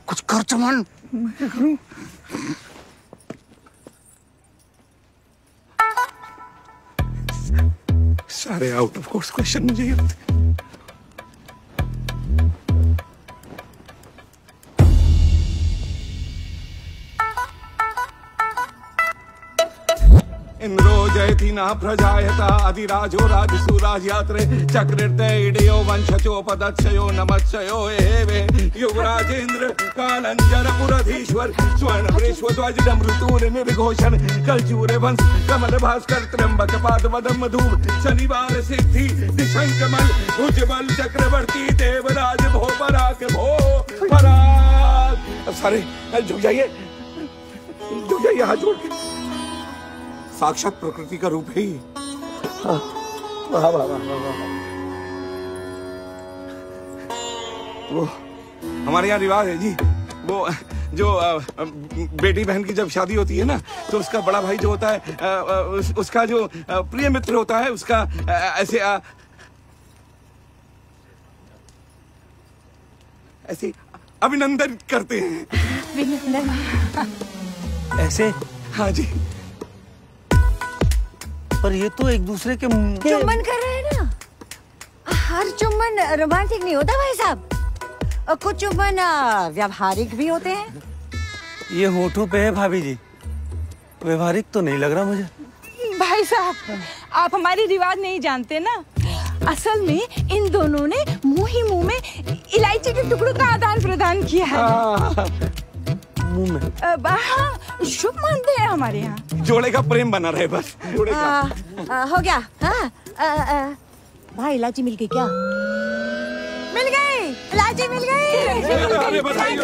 कुछ कर चमन। मैं करूं? सारे आउट ऑफ कोर्स क्वेश्चन मुझे ही आते। इंद्रो जयति न प्रजायता अधिराजो राजसूराज्यात्रे चक्रिर्ते इडयो वंशचोपदक्षयो नमत्सयो एवे युवराजेन्द्र कालंजरपुरधीश्वर स्वर्णवृष्वध्वजं ऋतूर निर्घोषण कलचूरे वंश कमल भास्कर त्र्यंबक पादवदम मधुर शनिवार सिद्धि दिशंकमल उज्ज्वल चक्रवर्ती देवराज भो पराग भो पराग। सारे झुक जाइए हाथ जोड़ के। साक्षात प्रकृति का रूप है ही। वाह वाह वाह वाह। वो हमारे यहाँ रिवाज है जी, वो जो बेटी बहन की जब शादी होती है ना, तो उसका बड़ा भाई जो होता है उसका जो प्रिय मित्र होता है उसका ऐसे अभिनंदन करते हैं। अभिनंदन ऐसे? हाँ जी। पर ये तो एक दूसरे के चुम्बन कर रहे हैं ना। हर चुम्बन रोमांटिक नहीं होता भाई साहब, कुछ चुम्बन व्यावहारिक भी होते हैं। ये होठों पे है भाभी जी, व्यवहारिक तो नहीं लग रहा मुझे। भाई साहब आप हमारी रिवाज नहीं जानते ना। असल में इन दोनों ने मुंह ही मुंह में इलायची के टुकड़ों का आदान प्रदान किया है। मुंह में? हाँ, शुभ मानते हैं हमारे यहाँ। जोड़े का प्रेम बना रहे बस। जोड़े का। हो गया। हाँ भाई इलायची मिल गई क्या? मिल गई, इलायची मिल गई।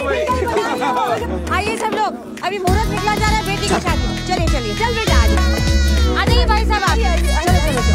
आइए सब लोग, अभी मुहूर्त निकला जा रहा है बेटी की शादी। चलिए चलिए चल बेटा आ जाइए भाई साहब आप।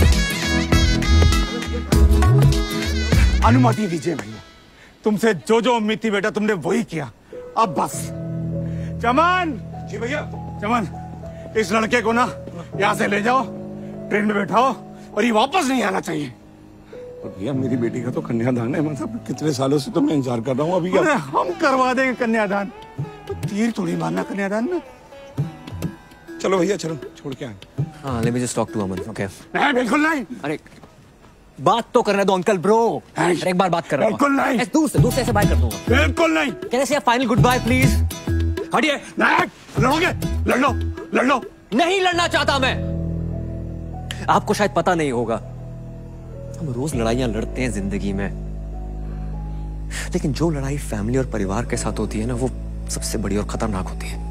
अनुमति दीजिए भैया, तुमसे जो जो उम्मीद थी बेटा तुमने वही किया। अब बस। चमन जी भैया, चमन इस लड़के को ना यहाँ से ले जाओ, ट्रेन में बैठाओ और ये वापस नहीं आना चाहिए। और भैया मेरी बेटी का तो कन्यादान है, मतलब कितने सालों से तो मैं इंतजार कर रहा हूँ। अभी हम करवा देंगे कन्यादान, तो तीर थोड़ी मारना कन्यादान में। चलो भैया चलो, छोड़ के आए। हाँ, let me just talk to Aman, okay? नहीं बिल्कुल नहीं। अरे बात तो करने दो अंकल ब्रो। एक बार बात कर रहा हूँ। बिल्कुल नहीं। दूर से ऐसे बात कर दूंगा। बिल्कुल नहीं। कैसे से फाइनल गुड बाय प्लीज। हटिए। लड़ोगे? लड़ लो। नहीं लड़ना चाहता मैं। आपको शायद पता नहीं होगा, हम रोज लड़ाइयां लड़ते हैं जिंदगी में, लेकिन जो लड़ाई फैमिली और परिवार के साथ होती है ना, वो सबसे बड़ी और खतरनाक होती है।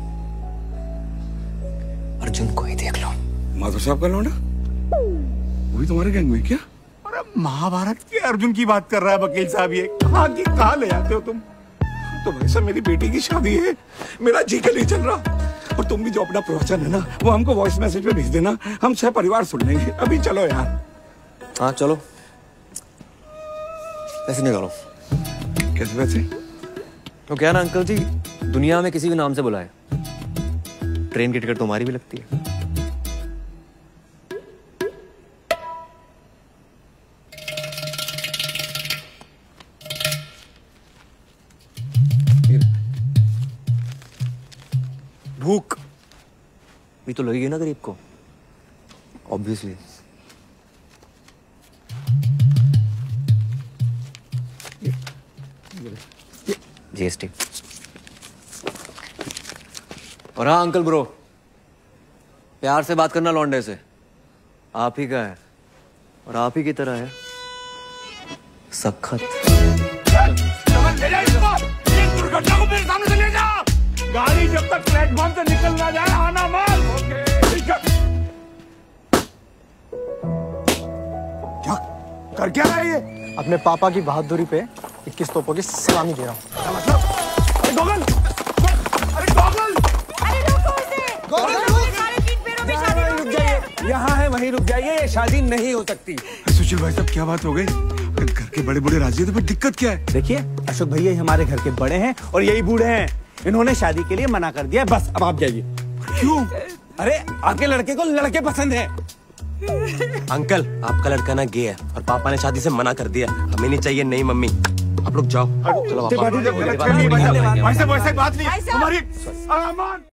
अर्जुन को ही देख लो। माधव साहब का लौंडा वही तुम्हारे गैंग में क्या? अरे महाभारत के अर्जुन की बात कर रहा है वकील साहब। ये कहाँ ले आते हो तुम? तो भाई साहब मेरी बेटी की शादी है, मेरा जी के लिए चल रहा। और तुम भी जो अपना प्रवचन है ना वो हमको वॉइस मैसेज पे भेज देना, हम सब परिवार सुन लेंगे। अभी चलो यार। हाँ चलो। पैसे निकालो। कैसे पैसे? तो क्या ना अंकल जी, दुनिया में किसी भी नाम से बुलाए, ट्रेन की टिकट तुम्हारी भी लगती है। भूख भी तो लगेगी ना गरीब को, ऑब्वियसली। जीएसटी। और हाँ अंकल ब्रो, प्यार से बात करना लौंडे से, आप ही का है और आप ही की तरह है सख्त। ले जा इसको, इस दुर्घटना को मेरे सामने से ले जा। गाड़ी जब तक प्लेटफॉर्म से निकल ना जाए आना मत। क्या कर क्या रहा है ये? अपने पापा की बहादुरी पे 21 तोपों की सलामी दे रहा हूँ। मतलब? अरे गोगल! अरे गोगल! अरे रुको इसे! रुक जाइए, यहाँ है वहीं रुक जाइए, शादी नहीं हो सकती। सुशील भाई साहब क्या बात हो गई? घर के बड़े बूढ़े राजी है तो फिर दिक्कत क्या है? देखिए अशोक भैया हमारे घर के बड़े हैं और यही बूढ़े हैं, इन्होंने शादी के लिए मना कर दिया। बस अब आप जाइए। क्यों? अरे आपके लड़के को लड़के पसंद है। अंकल आपका लड़का ना गे है और पापा ने शादी से मना कर दिया, हमें नहीं चाहिए। नहीं मम्मी। आप लोग जाओ। चलो भाई साहब वैसे बात नहीं भाई साहब। हमारी अमन